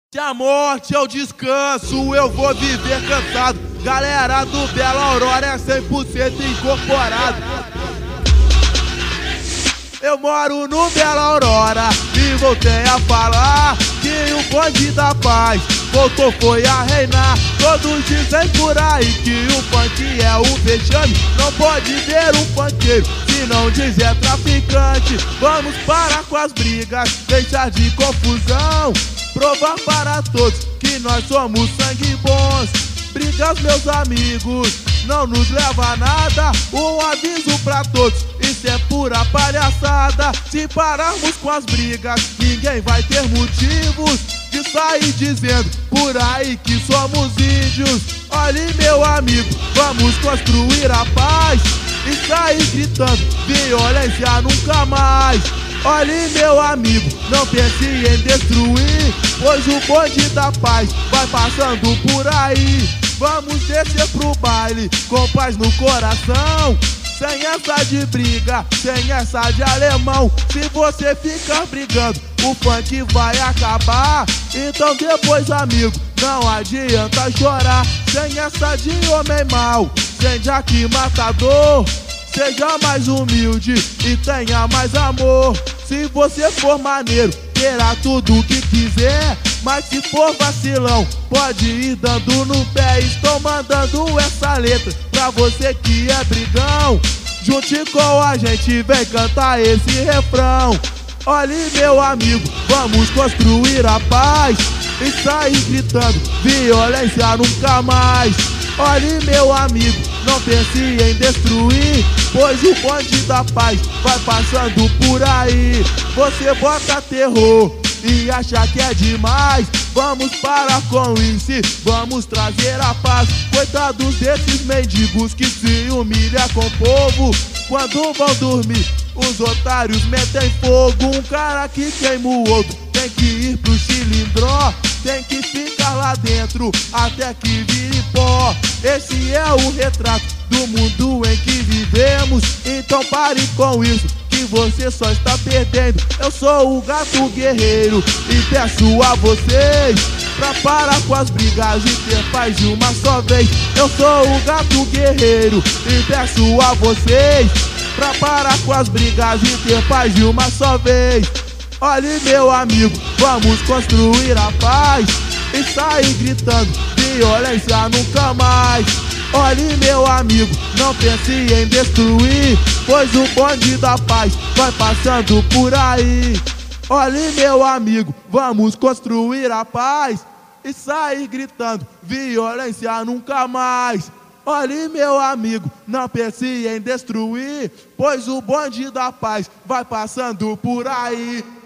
Se a morte é o descanso, eu vou viver cansado. Galera do Bela Aurora é 100% incorporado. Eu moro no Bela Aurora e voltei a falar que o bonde da paz voltou foi a reinar. Todos dizem por aí que o funk é um vexame. Não pode ver um funkeiro se não dizer traficante. Vamos parar com as brigas, deixar de confusão, provar para todos que nós somos sangue bons. Brigas, meus amigos, não nos leva a nada. Um aviso pra todos, isso é pura palhaçada. Se pararmos com as brigas, ninguém vai ter motivos de sair dizendo por aí que somos índios. Olhe, meu amigo, vamos construir a paz e sair gritando violência nunca mais. Olhe, meu amigo, não pense em destruir, pois o bonde da paz vai passando por aí. Vamos descer pro baile com paz no coração, sem essa de briga, sem essa de alemão. Se você ficar brigando, o funk vai acabar. Então depois, amigo, não adianta chorar. Sem essa de homem mau, sem Jack matador. Seja mais humilde e tenha mais amor. Se você for maneiro, terá tudo o que quiser. Mas se for vacilão, pode ir dando no pé. Estou mandando essa letra pra você que é brigão. Junte com a gente, vem cantar esse refrão. Olhe, meu amigo, vamos construir a paz e sair gritando violência nunca mais. Olhe, meu amigo, não pense em destruir, pois o bonde da paz vai passando por aí. Você bota terror e acha que é demais. Vamos parar com isso e vamos trazer a paz. Coitados desses mendigos que se humilham com o povo. Quando vão dormir, os otários metem fogo. Um cara que queima o outro tem que ir pro cilindró, tem que ficar lá dentro até que vire pó. Esse é o retrato do mundo em que vivemos. Então pare com isso, que você só está perdendo. Eu sou o Gato Guerreiro e peço a vocês pra parar com as brigas e ter paz de uma só vez. Eu sou o Gato Guerreiro e peço a vocês pra parar com as brigas e ter paz de uma só vez. Olhe, meu amigo, vamos construir a paz e sair gritando violência nunca mais. Olhe, meu amigo, não pense em destruir, pois o bonde da paz vai passando por aí. Olhe, meu amigo, vamos construir a paz e sair gritando violência nunca mais. Olhe, meu amigo, não pense em destruir, pois o bonde da paz vai passando por aí.